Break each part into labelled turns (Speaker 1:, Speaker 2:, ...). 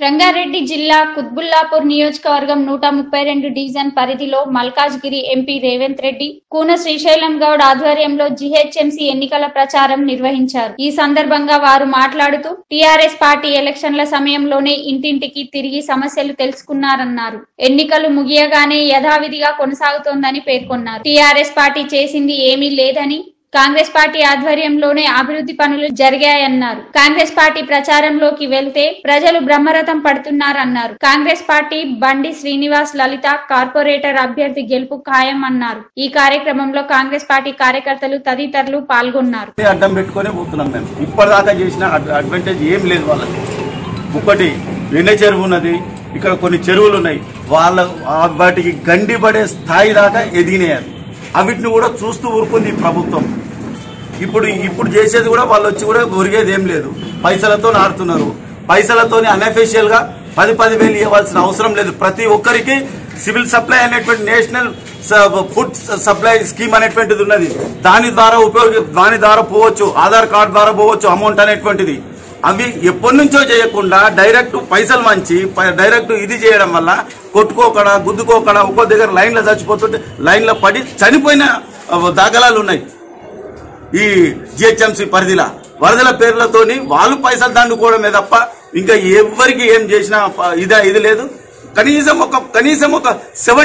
Speaker 1: రంగారెడ్డి జిల్లా కుత్బుల్లాపూర్ నియోజకవర్గం 132 డివిజన్ పరిధిలో మల్కాజ్గిరి ఎంపీ రేవంత్ రెడ్డి, కూన శ్రీశైలం గౌడ్ ఆధ్వర్యంలో జీహెచ్ఎంసీ ఎన్నికల ప్రచారం నిర్వహించారు. ఈ సందర్భంగా వారు మాట్లాడుతూ టీఆర్ఎస్ పార్టీ ఎలక్షన్ల సమయంలోనే ఇంటింటికి తిరిగి సమస్యలు తెలుసుకున్నారన్నారు. ఎన్నికలు ముగియగానే యథావిధిగా కొనసాగుతోందని పేర్కొన్నారు. టీఆర్ఎస్ పార్టీ చేసింది ఏమీ లేదని, కాంగ్రెస్ పార్టీ ఆధ్వర్యంలోనే అభివృద్ధి పనులు జరిగాయన్నారు. కాంగ్రెస్ పార్టీ ప్రచారంలోకి వెళ్తే ప్రజలు బ్రహ్మరథం పడుతున్నారన్నారు. కాంగ్రెస్ పార్టీ బండి శ్రీనివాస్ లలిత కార్పొరేటర్ అభ్యర్థి గెలుపు ఖాయం అన్నారు. ఈ కార్యక్రమంలో కాంగ్రెస్ పార్టీ కార్యకర్తలు తదితరులు పాల్గొన్నారు.
Speaker 2: అడ్డం పెట్టుకునే పోతున్నాం. మేము ఇప్పటిదాకా చేసిన అడ్వాంటేజ్ ఏం లేదు వాళ్ళకి. ఒకటి వెన్న చెరువు ఉన్నది, ఇక్కడ కొన్ని చెరువులు ఉన్నాయి, వాళ్ళ వాటికి గండి పడే స్థాయి దాకా ఎదిగినాయి. అవిటిని కూడా చూస్తూ ఊరుకుంది ఈ ప్రభుత్వం. ఇప్పుడు చేసేది కూడా వాళ్ళు వచ్చి కూడా ఒరిగేది ఏం లేదు. పైసలతో ఆడుతున్నారు. పైసలతో అన్అఫీషియల్ గా 10,000 ఇవ్వాల్సిన అవసరం లేదు. ప్రతి ఒక్కరికి సివిల్ సప్లై అనేటువంటి నేషనల్ ఫుడ్ సప్లై స్కీమ్ అనేటువంటిది ఉన్నది. దాని ద్వారా పోవచ్చు, ఆధార్ కార్డు ద్వారా పోవచ్చు అమౌంట్ అనేటువంటిది. అవి ఎప్పటి నుంచో చేయకుండా డైరెక్ట్ పైసలు మంచి డైరెక్ట్ ఇది చేయడం వల్ల కొట్టుకోకడా గుద్దుకోకడా ఒక్కో దగ్గర లైన్లో చచ్చిపోతుంటే లైన్లో పడి చనిపోయిన దాఖలాలు ఉన్నాయి. ఈ జిహెచ్ఎంసీ పరిధిలో వరదల పేర్లతోని వాళ్ళు పైసలు దండుకోవడమే తప్ప ఇంకా ఎవరికి ఏం చేసినా ఇది లేదు. కనీసం ఒక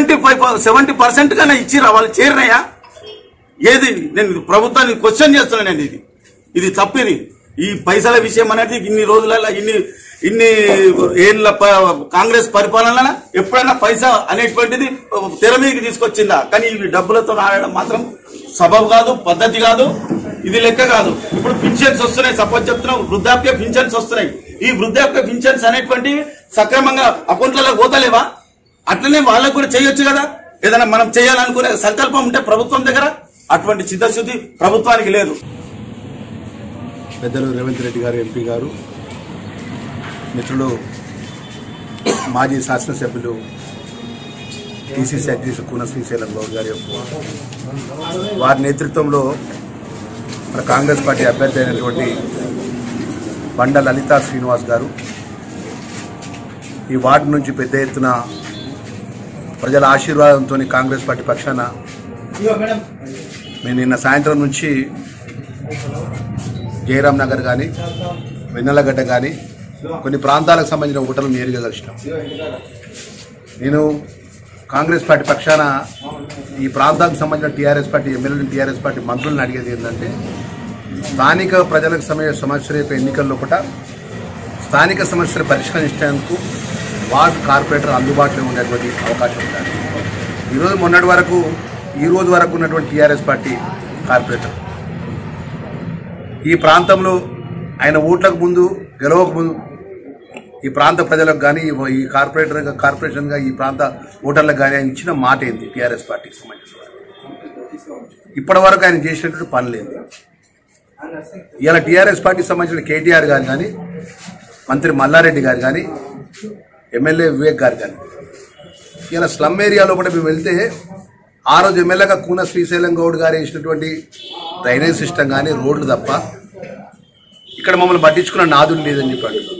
Speaker 2: 70% కన్నా ఇచ్చిరా వాళ్ళు చేరినాయా? ఏది నేను ప్రభుత్వాన్ని క్వశ్చన్ చేస్తున్నాను. ఇది తప్పిది. ఈ పైసల విషయం అనేది ఇన్ని రోజులలో ఇన్ని ఏళ్ళ కాంగ్రెస్ పరిపాలన ఎప్పుడైనా పైసా అనేటువంటిది తెర మీదకి తీసుకొచ్చిందా? కానీ ఇవి డబ్బులతో ఆడడం మాత్రం సబబు కాదు, పద్ధతి కాదు, ఇది లెక్క కాదు. ఇప్పుడు పింఛన్స్ వస్తున్నాయి, సపోజ్ చెప్తున్నాం, వృద్ధాప్య పింఛన్స్ వస్తున్నాయి. ఈ వృద్ధాప్య పింఛన్స్ అనేటువంటివి సక్రమంగా అకౌంట్లలో పోతలేవా? అట్లనే వాళ్ళకు కూడా చేయొచ్చు కదా. ఏదైనా మనం చేయాలనుకునే సంకల్పం ఉంటే ప్రభుత్వం దగ్గర అటువంటి చిత్తశుద్ధి ప్రభుత్వానికి లేదు.
Speaker 3: పెద్దలు రేవంత్ రెడ్డి గారు, ఎంపీ గారు, మిత్రులు మాజీ శాసనసభ్యులు టీసీసీ అధ్యక్షులు కూన శ్రీశైలం గౌడ్ గారి వారి నేతృత్వంలో మన కాంగ్రెస్ పార్టీ అభ్యర్థి అయినటువంటి బండ లలిత శ్రీనివాస్ గారు ఈ వార్డు నుంచి పెద్ద ఎత్తున ప్రజల ఆశీర్వాదంతో కాంగ్రెస్ పార్టీ పక్షాన మేము నిన్న సాయంత్రం నుంచి జయరాం నగర్ కానీ వెన్నెలగడ్డ కానీ కొన్ని ప్రాంతాలకు సంబంధించిన ఓటర్లు నేరుగా కలిసినాం. నేను కాంగ్రెస్ పార్టీ పక్షాన ఈ ప్రాంతాలకు సంబంధించిన టీఆర్ఎస్ పార్టీ ఎమ్మెల్యేలు, టీఆర్ఎస్ పార్టీ మంత్రులను అడిగేది ఏంటంటే స్థానిక ప్రజలకు సమస్య రేపు ఎన్నికల్లో కూడా స్థానిక సమస్యలు పరిష్కరించడానికి వార్డు కార్పొరేటర్ అందుబాటులో ఉండేటువంటి అవకాశం ఉంటుంది. ఈ రోజు వరకు ఉన్నటువంటి టీఆర్ఎస్ పార్టీ కార్పొరేటర్ ఈ ప్రాంతంలో ఆయన ఓట్లకు ముందు గెలవక ముందు ఈ ప్రాంత ప్రజలకు కానీ ఈ కార్పొరేషన్గా ఈ ప్రాంత ఓటర్లకు కానీ ఆయన ఇచ్చిన మాట ఏంది? టీఆర్ఎస్ పార్టీకి సంబంధించిన ఇప్పటి వరకు ఆయన చేసినటువంటి పని లేదు. ఇలా టీఆర్ఎస్ పార్టీకి సంబంధించిన కేటీఆర్ గారు కానీ, మంత్రి మల్లారెడ్డి గారు కానీ, ఎమ్మెల్యే వివేక్ గారు కానీ ఇలా స్లమ్ ఏరియాలో కూడా మేము వెళ్తే ఆ రోజు ఎమ్మెల్యేగా కూన శ్రీశైలం గౌడ్ గారు వేసినటువంటి డ్రైనేజ్ సిస్టమ్ కానీ రోడ్లు తప్ప ఇక్కడ మమ్మల్ని పట్టించుకున్న నాదులు లేదని చెప్పాడు.